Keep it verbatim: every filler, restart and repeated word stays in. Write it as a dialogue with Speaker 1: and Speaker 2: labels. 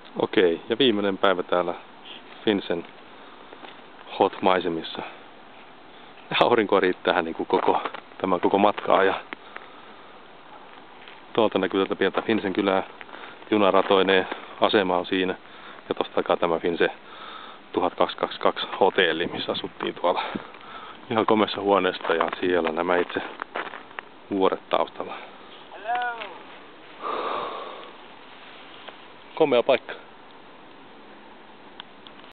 Speaker 1: Okei, ja viimeinen päivä täällä Finsen hot-maisemissa. Aurinko riittää niin kuin koko, tämä koko matkaa ja tuolta näkyy tätä pientä Finsen kylää, junaratoineen, asema on siinä ja tosta takaa tämä Finse tuhatkaksisataakaksikymmentäkaksi hotelli, missä asuttiin tuolla ihan komeassa huoneesta ja siellä nämä itse vuoret taustalla. Komea paikka.